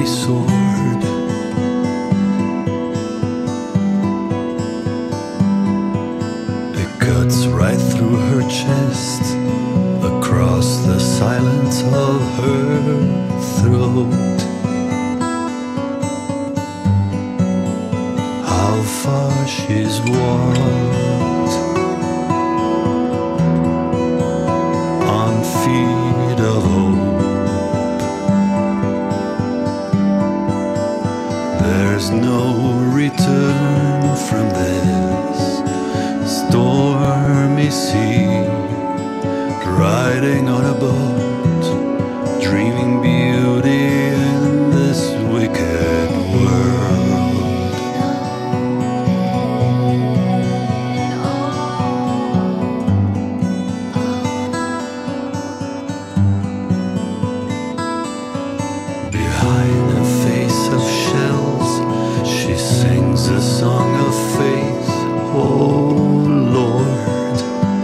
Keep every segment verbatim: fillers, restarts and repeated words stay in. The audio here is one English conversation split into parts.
heavy sword. It cuts right through her chest, across the silence of her throat. How far she's walked on feet of hope. There's no return from this stormy sea, riding on a boat, dreaming beauty in this wicked world. Behind a face of shells, she sings a song of faith, oh Lord,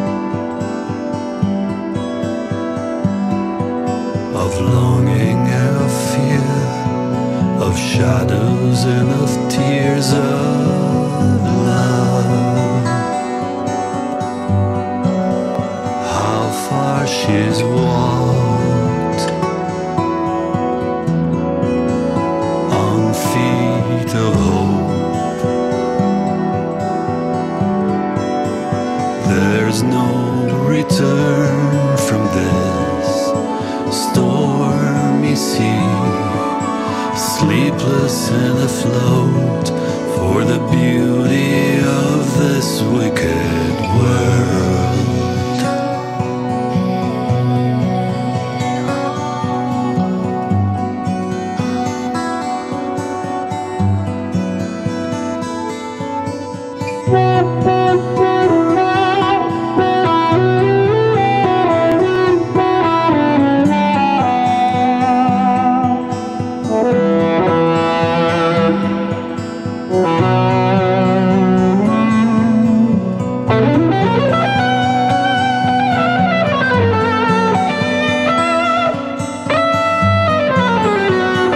of longing and of fear, of shadows and of tears of love. How far she's walked on feet of hope. There's no return from this stormy sea, sleepless and afloat for the beauty of this wicked world.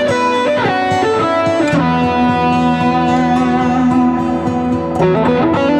Thank you.